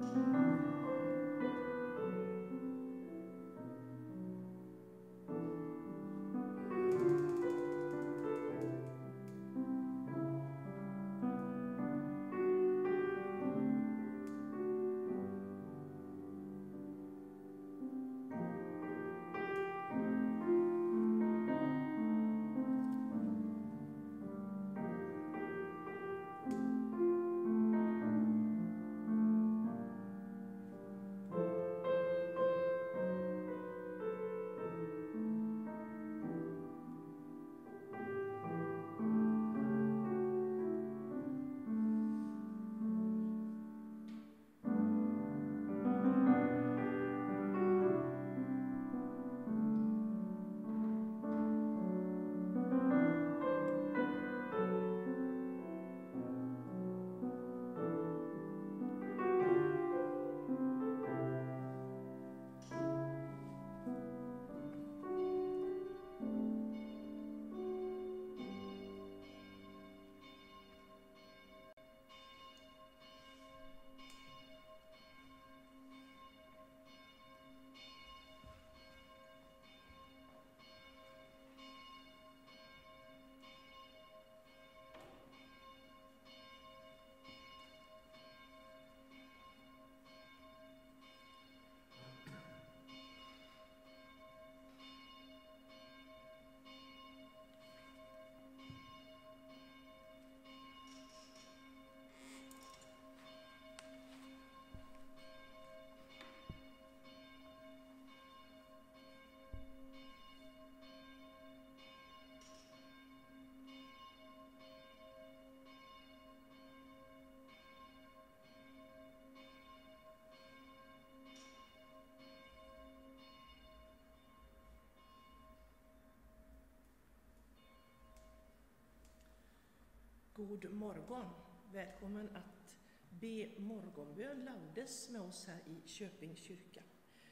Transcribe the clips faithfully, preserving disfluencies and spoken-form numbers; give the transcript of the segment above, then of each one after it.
God morgon! Välkommen att be morgonbön laudes med oss här i Köpings kyrka.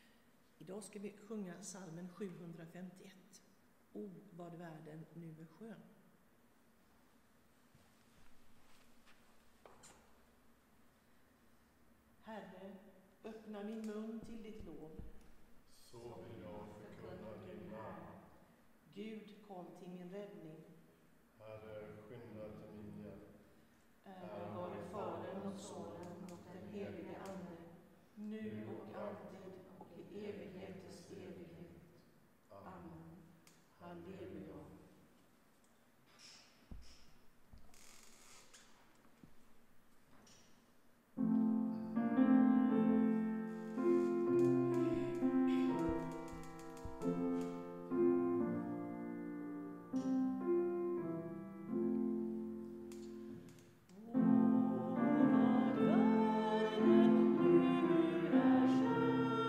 Idag ska vi sjunga psalmen sjuhundrafemtioett. O, vad världen nu är skön. Herre, öppna min mun till ditt lov. Så vill jag förkunna din namn. Gud, kom till min räddning. Herre, skynda till min hjälp. Ära vare Fadern och Sonen och den helige Ande, nu och alltid och i evighetens evighet. Amen. Halleluja. Världen nu är skön.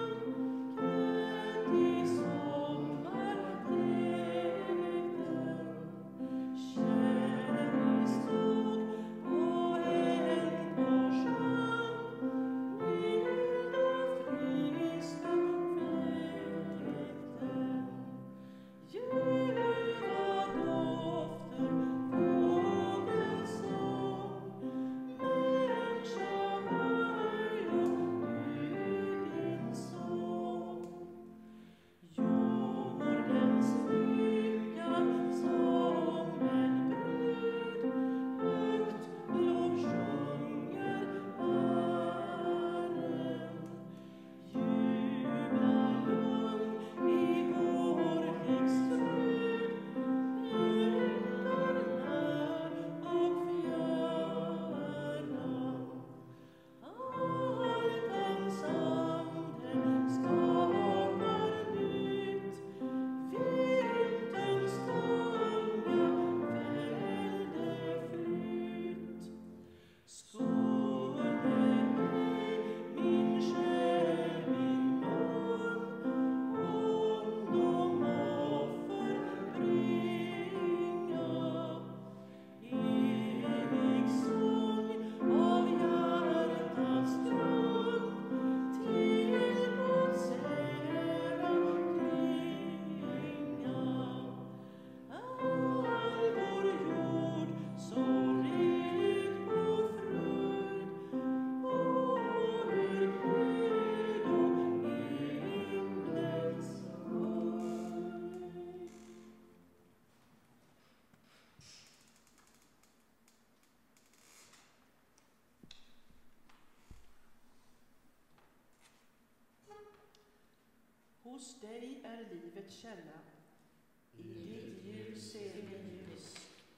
Hos dig är livets källa. I ditt ljus ser vi ljus.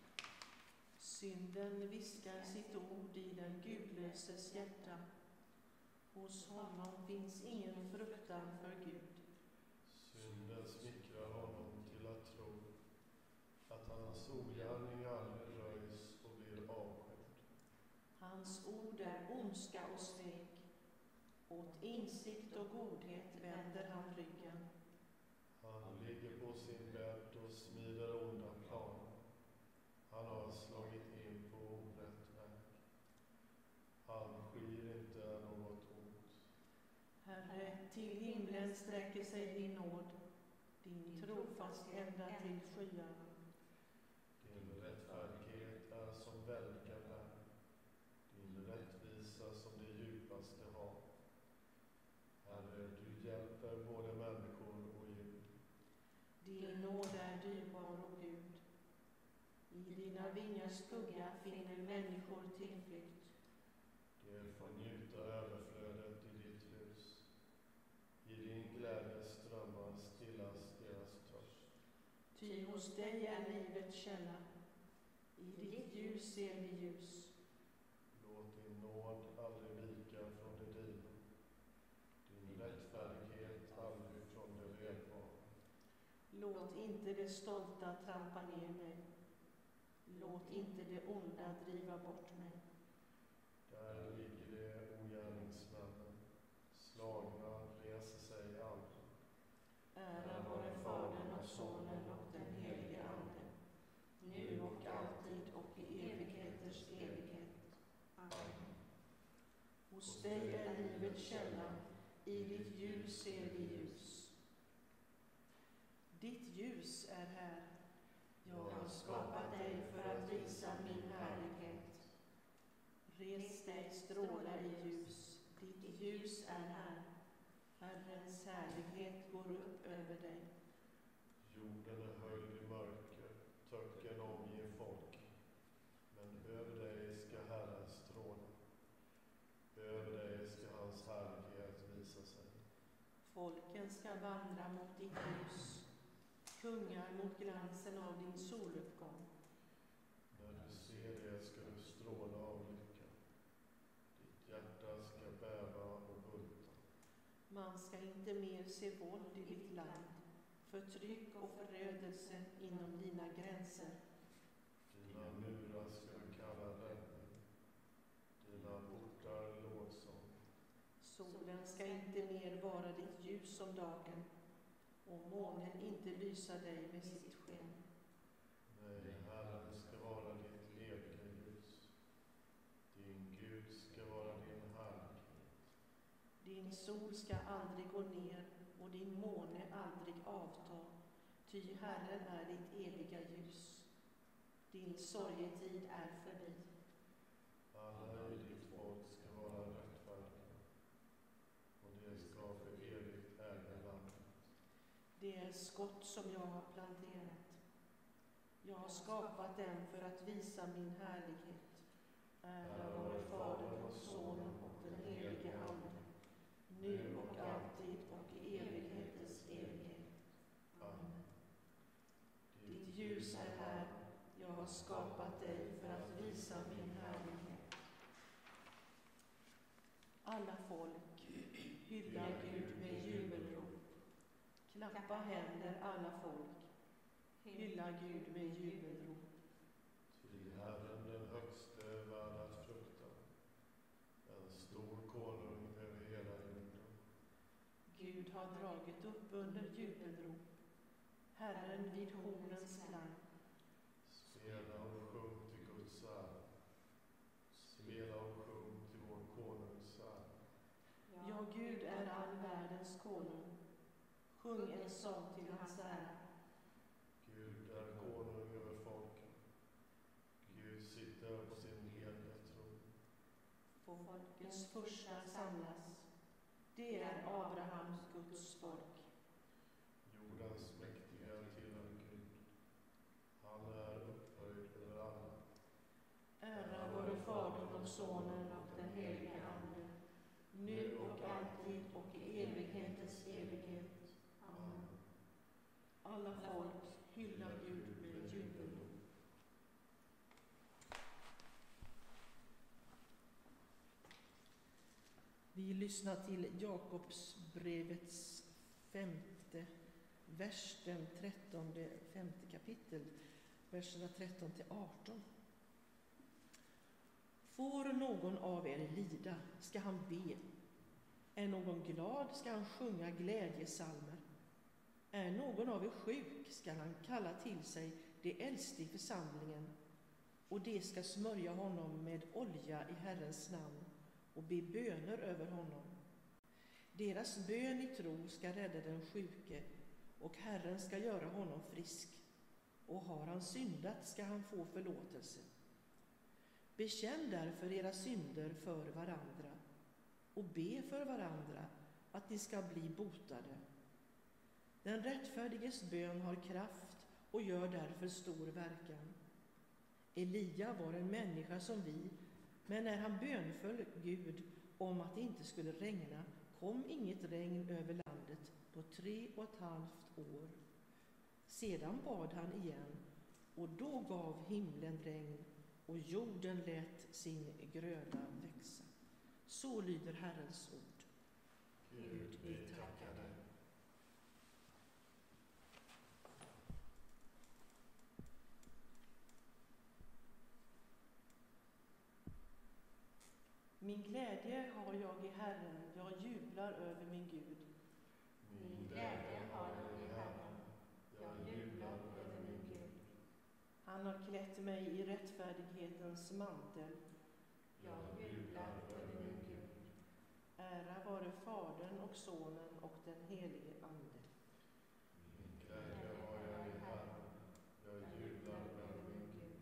Synden viskar sitt ord i den gudlöses hjärta. Hos honom finns ingen fruktan för Gud. Synden smickrar honom till att tro att hans ogärning aldrig röjs och blir avskydd. Hans ord är ondska och svek. Åt insikt och godhet vänder han ryggen. Han ligger på sin bädd och smider onda planer. Han har slagit in på orätt väg. Han skyr inte något ont. Herre, till himlen sträcker sig din nåd, din trofast ända till skyarna. Din rättfärdighet är som väldiga berg, din rättvisa som det djupaste hav. Herre, du hjälper både människor och djur. Din nåd är dyrbar och Gud. I dina vingars skugga finner människor tillflykt. De får njuta överflödet i ditt hus. I din glädje strömmar stillas deras törst. Ty hos dig är livets källa. I ditt ljus ser vi ljus. Låt din nåd aldrig vika från det dina. Din rättfärdighet aldrig från det redbara. Låt inte det stolta trampa ner mig. Låt inte det onda driva bort mig. Där ligger de ogärningsmännen. Slagna reser sig aldrig. Ära vare Fadern och Sonen och den helige Ande, nu och alltid och i evigheters evighet. Amen. Hos dig är livets källa, i ditt ljus ser vi ljus. Ditt ljus är här. Jag har skapat dig för att visa min härlighet. Res dig, stråla i ljus. Ditt ljus är här. Herrens härlighet går upp över dig. Jorden är höjd i mörker, töcken omger folk. Men över dig ska Herren stråla. Över dig ska hans härlighet visa sig. Folken ska vandra mot ditt ljus. Kungar mot glansen av din soluppgång. När du ser det ska du stråla av lycka. Ditt hjärta ska bäva och bulta. Man ska inte mer se våld i ditt land, förtryck och förödelse inom dina gränser. Dina murar ska du kalla räddning. Dina portar lovsång. Solen ska inte mer vara ditt ljus om dagen, och månen inte lysa dig med sitt sken. Nej, Herren ska vara ditt eviga ljus. Din Gud ska vara din härlighet. Din sol ska aldrig gå ner och din måne aldrig avta, ty Herren är ditt eviga ljus. Din sorgetid är förbi. Alla i ditt folk ska vara rättfärdiga, och de ska för evigt äga landet. Det är skott som jag har planterat. Jag har skapat dem för att visa min härlighet. Ära vare Fadern och Sonen och den helige Ande, nu och alltid och i evighetens evighet. Amen. Ditt ljus är här. Jag har skapat dig för att visa min härlighet. Alla folk, hylla Gud med jubelrop. Klappa händer alla folk. Hylla Gud med jubelrop. Ty Herren den högste är värd att frukta, en stor konung över hela jorden. Gud har dragit upp under jubelrop. Herren vid hornens klang. Spela och sjung till Guds ära. Spela och sjung till vår konungs ära. Ja, Gud är all världens konung. Sjung en sång till hans ära. Gud är konung över folken. Gud sitter på sin heliga tron. Folkens första samlas. Det är Abrahams Guds folk. Jordens mäktiga tillhör Gud. Han är upphöjd över alla. Ära vare Fadern och Sonen och den helige Ande, nu och alltid och i evighetens evighet. lyssna till Jakobsbrevets femte vers, den trettonde, femte kapitel, verserna tretton till arton. Får någon av er lida, ska han be. Är någon glad, ska han sjunga glädjesalmer. Är någon av er sjuk, ska han kalla till sig det äldste i församlingen, och det ska smörja honom med olja i Herrens namn och be böner över honom. Deras bön i tro ska rädda den sjuke, och Herren ska göra honom frisk. Och har han syndat, ska han få förlåtelse. Bekänn därför era synder för varandra och be för varandra att ni ska bli botade. Den rättfärdiges bön har kraft och gör därför stor verkan. Elia var en människa som vi, men när han bönföll Gud om att det inte skulle regna, kom inget regn över landet på tre och ett halvt år. Sedan bad han igen, och då gav himlen regn, och jorden lät sin gröda växa. Så lyder Herrens ord. Gud, vi tackar dig. Min glädje har jag i Herren, jag jublar över min Gud. Min glädje har jag i Herren, jag jublar över min Gud. Han har klätt mig i rättfärdighetens mantel. Jag jublar över min Gud. Ära vare Fadern och Sonen och den helige Ande. Min glädje har jag i Herren, jag jublar över min Gud.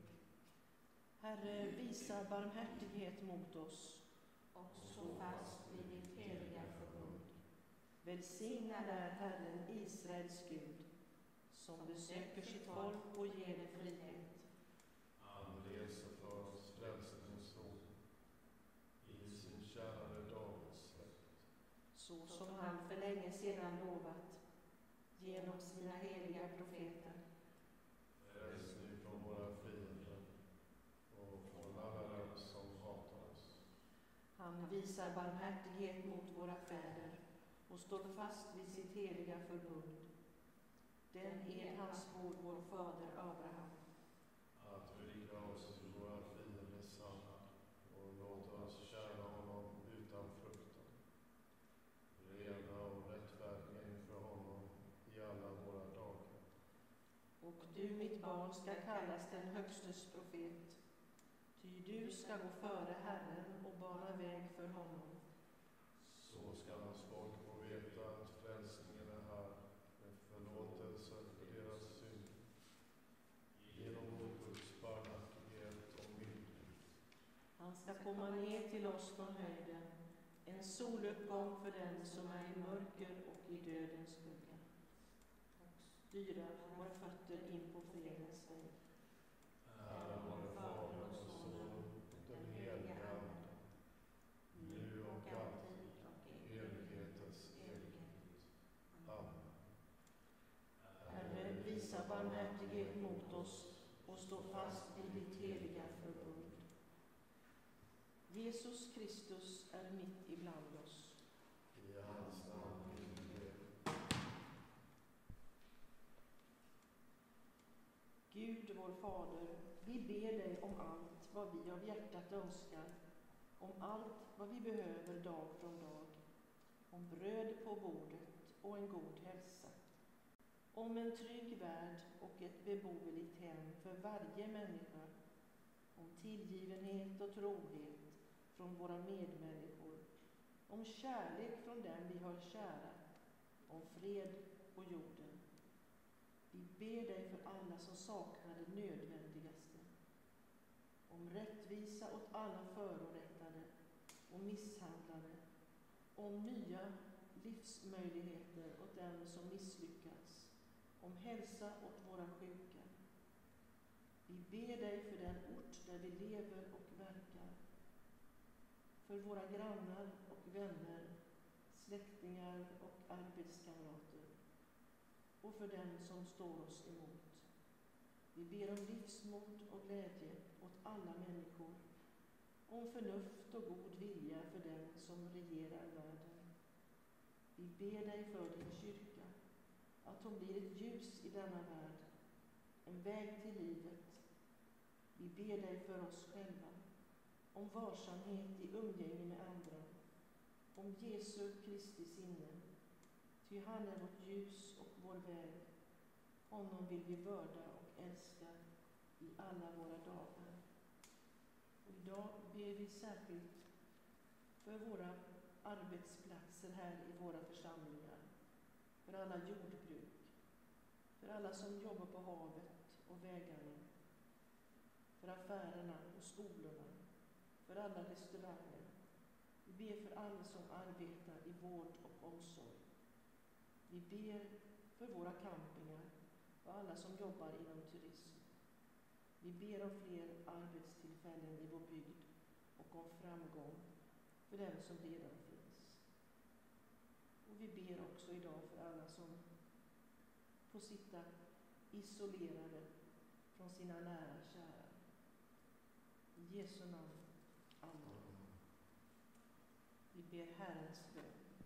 Herre, visa barmhärtighet mot oss. Och stå fast vid ditt heliga förbund. Välsigna där Herren Israels Gud, som besöker sitt folk och ger det frihet. Han reser för oss frälsningens sol i sin kärare Davids släkt. Så som han för länge sedan lovat genom sina heliga profeter. Räds nu från våra fiender och från alla dem som hatar oss. Han visar barmhärtighet mot våra fäder och står fast vid sitt heliga förbund. Den ed han svor vår fader Abraham. Att vrida oss till våra fienders hand och låta oss tjäna honom utan fruktan. Rena och rättfärdiga inför honom i alla våra dagar. Och du, mitt barn, ska kallas den högstes profet. Ty du ska gå före Herren och bana väg för honom. Så ska hans folk få veta att frälsningen är här, med förlåtelse för deras synd. Genom vår Guds barmhärtighet och mildhet. Han ska komma ner till oss från höjden, en soluppgång för den som är i mörker och i dödens skugga. Styra våra fötter in på fredens väg. Ära vare Fadern och Sonen och den helige Ande, nu och alltid, i evighetens evighet. Amen. Herre, visa barmhärtighet mot oss och stå fast vid ditt heliga förbund. Jesus Kristus är mitt ibland oss. I hans namn vill vi be. Gud, vår Fader, vi ber dig om allt vad vi av hjärtat önskar, om allt vad vi behöver dag från dag, om bröd på bordet och en god hälsa, om en trygg värld och ett beboeligt hem för varje människa, om tillgivenhet och trohet från våra medmänniskor, om kärlek från dem vi har kära, om fred på jorden. Vi ber dig för alla som saknar det nödvändigaste, om rättvisa åt alla förorättade och misshandlade, om nya livsmöjligheter åt dem som misslyckats, om hälsa åt våra sjuka. Vi ber dig för den ort där vi lever och verkar, för våra grannar och vänner, släktingar och arbetskamrater, och för den som står oss emot. Vi ber om livsmod och glädje åt alla människor. om förnuft och god vilja för den som regerar världen. Vi ber dig för din kyrka, att hon blir ett ljus i denna värld, en väg till livet. Vi ber dig för oss själva, om varsamhet i umgänge med andra, om Jesu Kristi sinne, ty han är vårt ljus och vår väg. Honom vill vi vörda och älska i alla våra dagar. Och idag ber vi särskilt för våra arbetsplatser här i våra församlingar, för alla jordbruk, för alla som jobbar på havet och vägarna, för affärerna och skolorna, för alla restauranger. Vi ber för alla som arbetar i vård och omsorg. Vi ber för våra campingar och alla som jobbar inom turism. Vi ber om fler arbetstillfällen i vår bygd och om framgång för dem som redan finns. Och vi ber också idag för alla som får sitta isolerade från sina nära kära. I Jesu namn. Amen. Vi ber Herrens bön.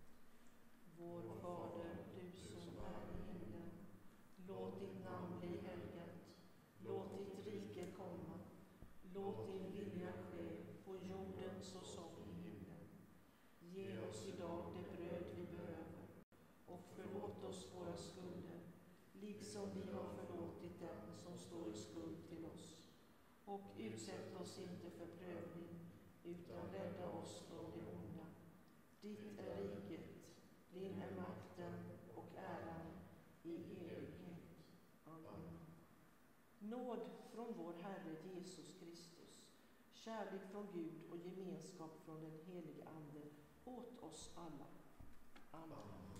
Vår Fader, du som är i himlen, låt ditt namn bli helgat. Låt ditt rike komma. Låt din vilja ske på jorden så som i himlen. Ge oss idag det bröd vi behöver och förlåt oss våra skulder, liksom vi har förlåtit dem som står i skuld till oss. Och utsätt oss inte för prövning, utan rädda oss från det onda. Ditt är riket, din är makten och äran i evighet. Amen. Nåd från vår Herre Jesus Kristus, kärlek från Gud och gemenskap från den helige Ande åt oss alla. Amen.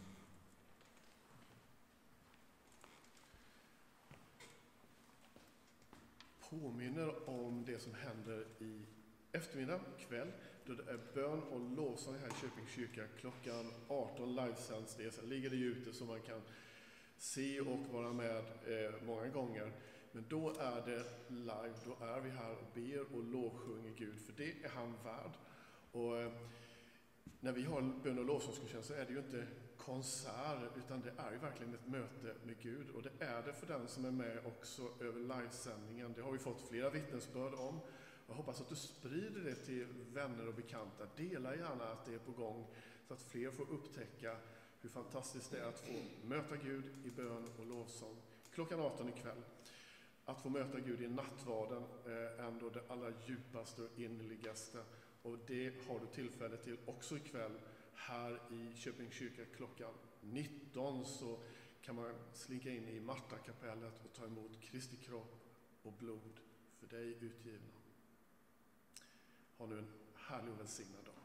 Påminner om det som händer i eftermiddag, kväll, då det är bön och lovsång här i Köping kyrka klockan arton. Livesänds det, sen ligger det ute så man kan se och vara med eh, många gånger. Men då är det live, då är vi här och ber och lovsjunger Gud, för det är han värd. Och eh, när vi har en bön och lovsångsgudstjänst så är det ju inte konsert, utan det är ju verkligen ett möte med Gud. Och det är det för den som är med också över livesändningen. Det har vi fått flera vittnesbörd om. Jag hoppas att du sprider det till vänner och bekanta. Dela gärna att det är på gång så att fler får upptäcka hur fantastiskt det är att få möta Gud i bön och lovsång. Klockan arton ikväll. Att få möta Gud i nattvarden är ändå det allra djupaste och innerligaste. Och det har du tillfälle till också ikväll här i Köping kyrka klockan nitton, så kan man slinka in i Martakapellet och ta emot Kristi kropp och blod för dig utgivna. Ha nu en härlig och välsignad dag.